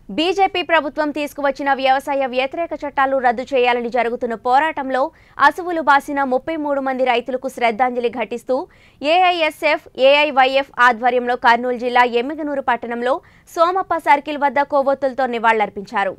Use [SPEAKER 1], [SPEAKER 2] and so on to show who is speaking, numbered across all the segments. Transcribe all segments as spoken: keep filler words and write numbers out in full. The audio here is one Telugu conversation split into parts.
[SPEAKER 1] బీజేపీ ప్రభుత్వం తీసుకువచ్చిన వ్యవసాయ వ్యతిరేక చట్టాలు రద్దు చేయాలని జరుగుతున్న పోరాటంలో అసువులు బాసిన ముప్పై మూడు మంది రైతులకు శ్రద్ధాంజలి ఘటిస్తూ ఏఐఎస్ఎఫ్ ఏఐవైఎఫ్ ఆధ్వర్యంలో కర్నూలు జిల్లా ఎమ్మిగనూరు పట్టణంలో సోమప్ప సర్కిల్ వద్ద కొవ్వొత్తులతో నివాళులర్పించారు.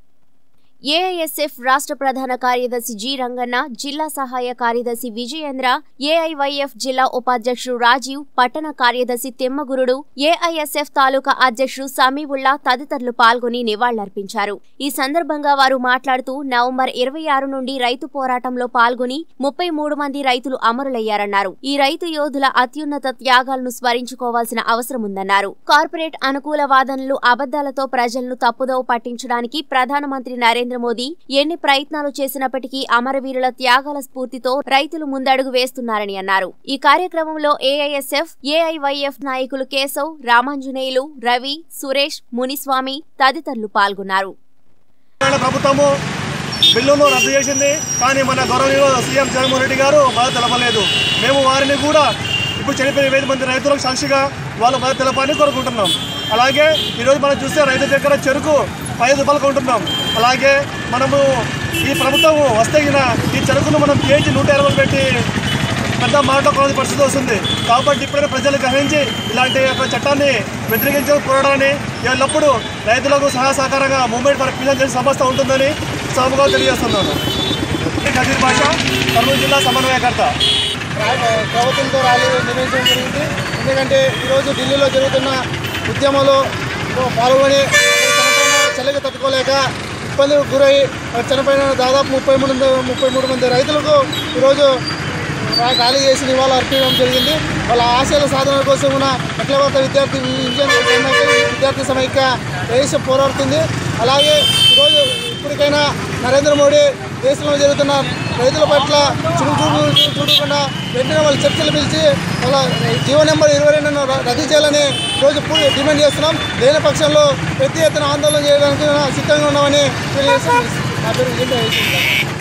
[SPEAKER 1] ఏఐఎస్ఎఫ్ రాష్ట్ర ప్రధాన కార్యదర్శి జి రంగన్న, జిల్లా సహాయ కార్యదర్శి విజయేంద్ర, ఏఐవైఎఫ్ జిల్లా ఉపాధ్యక్షుడు రాజీవ్, పట్టణ కార్యదర్శి తిమ్మగురుడు, ఏఐఎస్ఎఫ్ తాలూకా అధ్యక్షుడు సమీవుల్లా తదితరులు పాల్గొని నివాళులర్పించారు. ఈ సందర్భంగా వారు మాట్లాడుతూ నవంబర్ ఇరవై ఆరు నుండి రైతు పోరాటంలో పాల్గొని ముప్పై మూడు మంది రైతులు అమరులయ్యారన్నారు. ఈ రైతు యోధుల అత్యున్నత త్యాగాలను స్మరించుకోవాల్సిన అవసరముందన్నారు. కార్పొరేట్ అనుకూల వాదనలు, అబద్దాలతో ప్రజలను తప్పుదోవ పట్టించడానికి ప్రధానమంత్రి నరేంద్ర మోదీ ఎన్ని ప్రయత్నాలు చేసినప్పటికీ అమరవీరుల త్యాగాల స్ఫూర్తితో రైతులు ముందడుగు వేస్తున్నారని అన్నారు. ఈ కార్యక్రమంలో ఏఐఎస్ఎఫ్, ఏఐవైఎఫ్ నాయకులు కేశవ్, రామాంజనేయులు, రవి, సురేష్, మునిస్వామి తదితరులు పాల్గొన్నారు.
[SPEAKER 2] ప్రభుత్వము బిల్లును రద్దు చేసింది, కానీ మన గౌరవనీయులు సీఎం జగన్మోహన్ రెడ్డి గారు బాధ తెలపలేదు. మేము వారిని కూడా ఇప్పుడు చనిపోయిన వేల మంది రైతులకు సాక్షిగా వాళ్ళు బాధ తెలపాలని కోరుకుంటున్నాం. అలాగే ఈరోజు మనం చూస్తే రైతు దగ్గర చెరుకు ఐదు రూపాయలు కొంటున్నాం. అలాగే మనము ఈ ప్రభుత్వం వస్తే ఈ చెరుకును మనం కేజీ నూట ఇరవై పెట్టి పెద్ద మాట్లాడుకోవాల్సిన పరిస్థితి వస్తుంది. కాబట్టి ఇప్పుడైనా ప్రజలు గ్రహించి ఇలాంటి చట్టాన్ని వ్యతిరేకించే పోరాడాలని, ఎల్లప్పుడూ రైతులకు సహాయ సహకారంగా మూవ్మెంట్ ఫర్ పీస్ చేసే సంస్థ ఉంటుందని సాముగా తెలియజేస్తున్నాను. ఖదీర్ భాష, కర్నూలు జిల్లా సమన్వయకర్త.
[SPEAKER 3] ప్రభుత్వంతో ర్యాలీ నిర్వహించడం జరిగింది. ఎందుకంటే ఈరోజు ఢిల్లీలో జరుగుతున్న ఉద్యమంలో పాల్గొని చలికి తట్టుకోలేక ఇబ్బందులకు గురై చనిపోయిన దాదాపు ముప్పై మూడు ముప్పై మూడు మంది రైతులకు ఈరోజు ర్యాలీ చేసి నివాళులు అర్పించడం జరిగింది. వాళ్ళ ఆశయాల సాధన కోసం ఉన్న అఖిల భారత విద్యార్థి విద్యార్థి సమైక్య దేశం పోరాడుతుంది. అలాగే ఈరోజు ఇప్పటికైనా నరేంద్ర మోడీ దేశంలో జరుగుతున్న రైతుల పట్ల చుడు చూడు చూడకుండా వెంటనే వాళ్ళు చర్చలు పిలిచి వాళ్ళ జీవో నెంబర్ ఇరవై రెండును రద్దు చేయాలని ఈరోజు డిమాండ్ చేస్తున్నాం. లేని పక్షంలో పెద్ద ఎత్తున ఆందోళన చేయడానికి సిద్ధంగా ఉన్నామని తెలియజేస్తున్నాం. నా పేరు